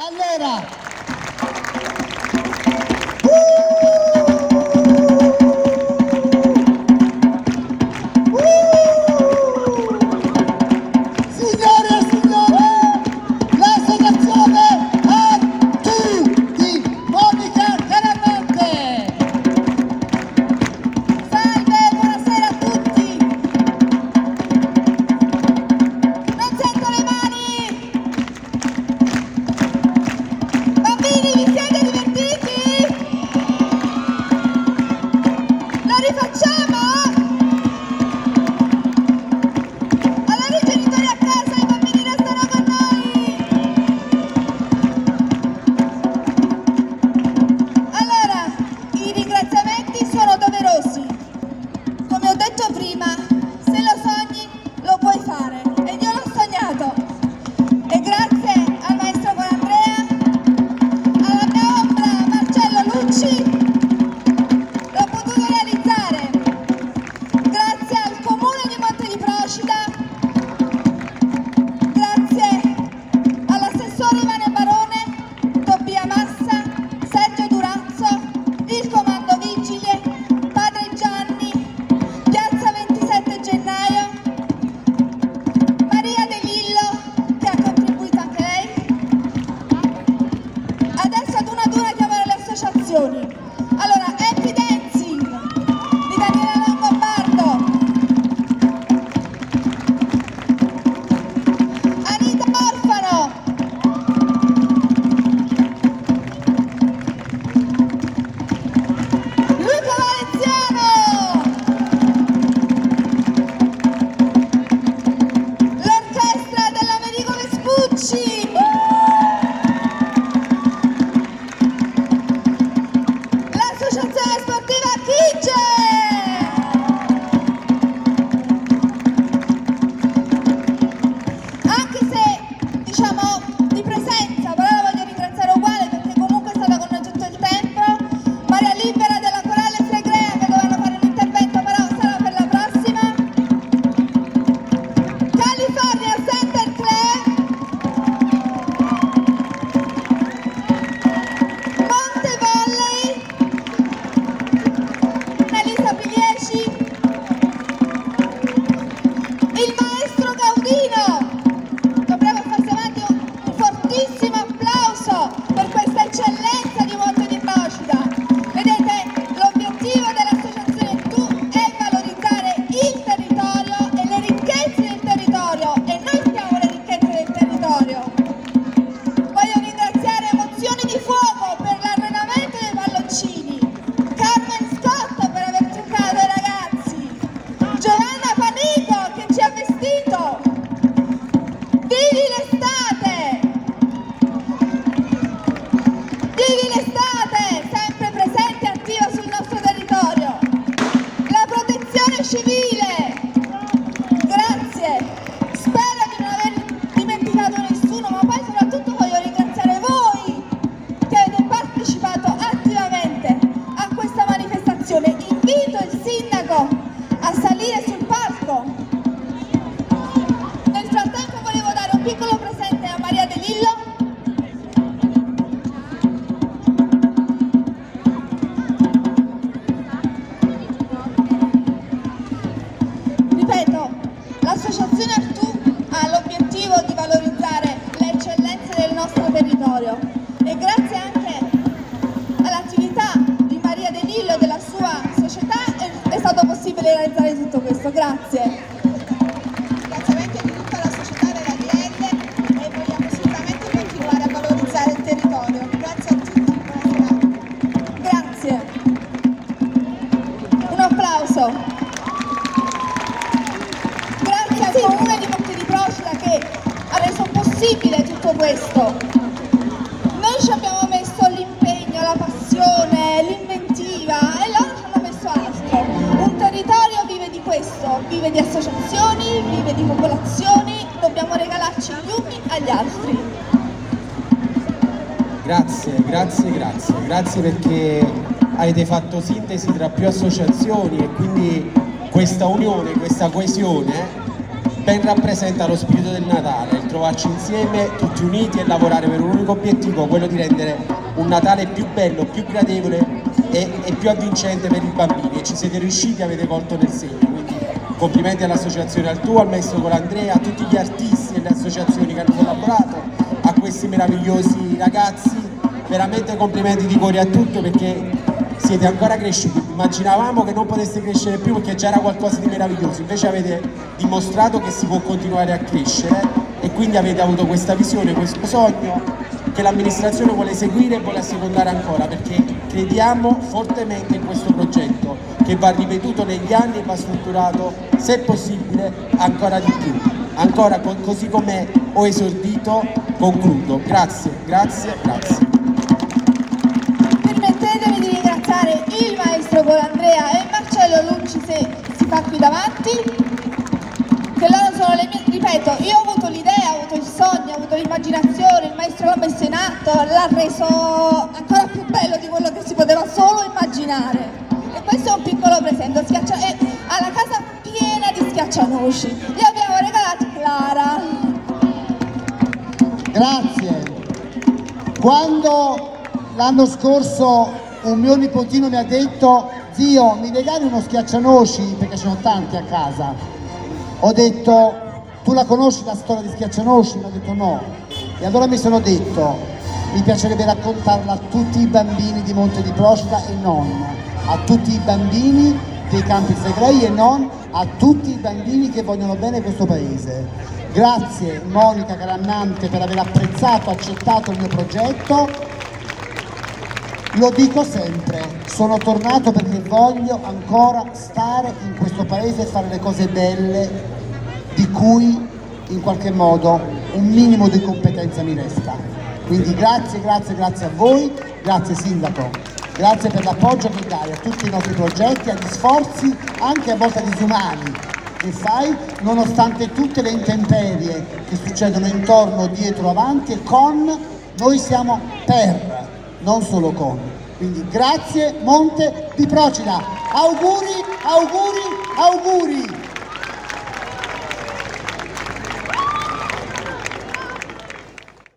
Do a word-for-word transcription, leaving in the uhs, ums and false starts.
Allora, allora, Happy Dancing di Daniela Longobardo, Anita Orfano, Luca Valenziano, l'orchestra dell'Americo Vespucci, civile, grazie, spero di non aver dimenticato nessuno, ma poi soprattutto voglio ringraziare voi che avete partecipato attivamente a questa manifestazione. Invito il sindaco a salire sul palco. Nel frattempo volevo dare un piccolo presente a Maria De Lillo. L'associazione Artù ha l'obiettivo di valorizzare le eccellenze del nostro territorio e grazie anche all'attività di Maria De Lillo e della sua società è, è stato possibile realizzare tutto questo. Grazie. Ringraziamenti di tutta la società della D L e vogliamo sicuramente continuare a valorizzare il territorio. Grazie a tutti. Grazie. Un applauso. Al Comune di Monte di Procida che ha reso possibile tutto questo. Noi ci abbiamo messo l'impegno, la passione, l'inventiva e loro ci hanno messo altro. Un territorio vive di questo, vive di associazioni, vive di popolazioni, dobbiamo regalarci gli uni agli altri. Grazie, grazie, grazie, grazie perché avete fatto sintesi tra più associazioni e quindi questa unione, questa coesione ben rappresenta lo spirito del Natale, il trovarci insieme tutti uniti e lavorare per un unico obiettivo, quello di rendere un Natale più bello, più gradevole e, e più avvincente per i bambini, e ci siete riusciti, avete colto nel segno, quindi complimenti all'associazione Altù, al maestro Colandrea, a tutti gli artisti e le associazioni che hanno collaborato, a questi meravigliosi ragazzi, veramente complimenti di cuore a tutti, perché siete ancora cresciuti. Immaginavamo che non poteste crescere più perché già era qualcosa di meraviglioso, invece avete dimostrato che si può continuare a crescere, e quindi avete avuto questa visione, questo sogno che l'amministrazione vuole seguire e vuole assecondare ancora, perché crediamo fortemente in questo progetto che va ripetuto negli anni e va strutturato, se possibile, ancora di più. Ancora co così come ho esordito, concludo. Grazie, grazie, grazie. Permettetemi di ringraziare il maestro Colandrea e Marcello Lucci, se si fa qui davanti, che loro sono le mie, ripeto, io ho avuto l'idea, ho avuto il sogno, ho avuto l'immaginazione, il maestro l'ha messo in atto, l'ha reso ancora più bello di quello che si poteva solo immaginare. E questo è un piccolo presente, schiaccia, e alla casa piena di schiaccianoci. Gli abbiamo regalati Clara. Grazie. Quando l'anno scorso un mio nipotino mi ha detto: zio, mi regali uno schiaccianoci, perché ce ne sono tanti a casa, ho detto: tu la conosci la storia di Schiaccianoci? Mi ha detto no. E allora mi sono detto: mi piacerebbe raccontarla a tutti i bambini di Monte di Procida e non, a tutti i bambini dei Campi Flegrei e non, a tutti i bambini che vogliono bene questo paese. Grazie Monica Garannante per aver apprezzato, accettato il mio progetto. Lo dico sempre, sono tornato perché voglio ancora stare in questo paese e fare le cose belle di cui in qualche modo un minimo di competenza mi resta. Quindi grazie, grazie, grazie a voi, grazie Sindaco, grazie per l'appoggio che dai a tutti i nostri progetti, agli sforzi anche a volte disumani che fai, nonostante tutte le intemperie che succedono intorno, dietro, avanti e con, noi siamo per, non solo con. Quindi grazie Monte di Procida, auguri, auguri, auguri!